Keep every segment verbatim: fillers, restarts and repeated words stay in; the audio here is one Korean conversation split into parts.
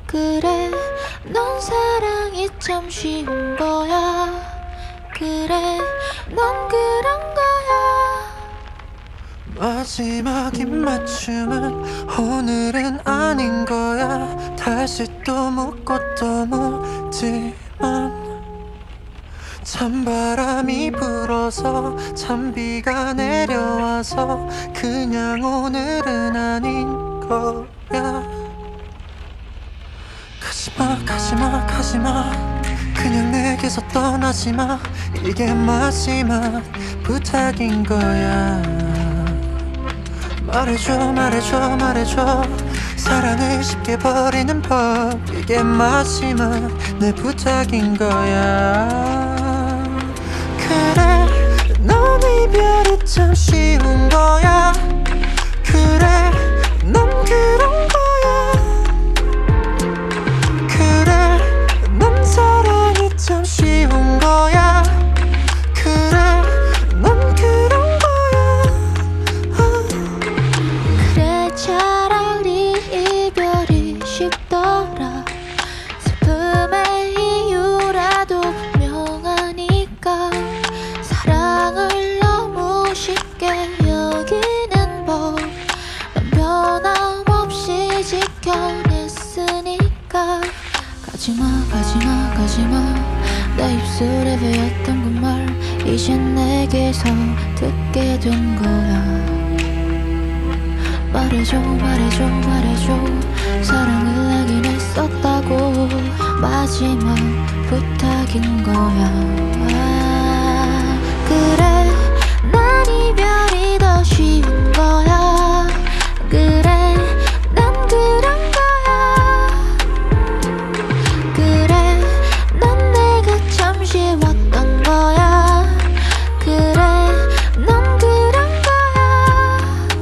그래 넌 사랑이 참 쉬운 거야. 그래 넌 그런 거야. 마지막 입맞춤은 오늘은 아닌 거야. 다시 또 묻고 또 묻지만 찬바람이 불어서 찬비가 내려와서 그냥 오늘은 아닌 거야. 가지마 가지마 가지마 그냥 내게서 떠나지마. 이게 마지막 부탁인 거야. 말해줘 말해줘 말해줘 사랑을 쉽게 버리는 법. 이게 마지막 내 부탁인 거야. 그래 넌 이별이 참 쉬운 거야. 그래 넌 그런 거야. 그래 넌 사랑이 참 쉬운 거야. 그래 넌 그런 거야. 아. 그래 차라리 이별이 쉽더라. 슬픔의 이유라도 분명하니까 사랑을 너무 쉽게 여기는 법 넌 변함없이 지켜냈으니까. 가지마 가지마 가지마 내 입술에 배었던 그 말 이젠 내게서 듣게 된 거야. 말해줘 말해줘 말해줘 사랑을 내긴 했었다고. 마지막 부탁인 거야. 그래 난 이별이 더 쉬운 거야. 그래 난 그런 거야. 그래 넌 내가 참 쉬웠던 거야. 그래 넌 그런 거야.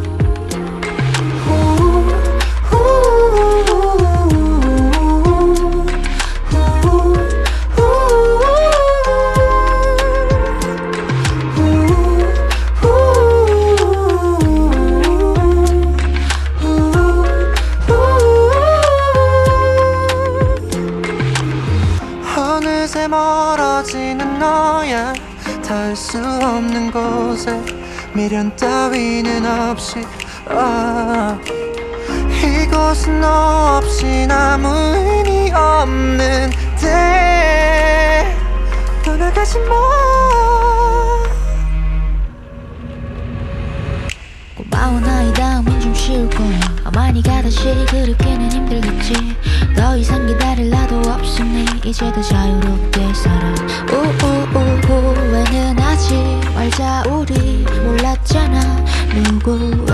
어느새 멀어지는 너야. 닿을 수 없는 곳에 미련 따위는 없이. 아, 이곳은 너 없인 아무 의미 없는데 떠나가지 마. 고마운 아이 다음엔 좀 쉬울 거야. 아마 네가 다시 그립기는 힘들겠지. 더 이상 기다릴 나도 없으니 이제 더 자유롭게 살아. 우우우 후회는 하지 말자. 우리 몰랐잖아 누구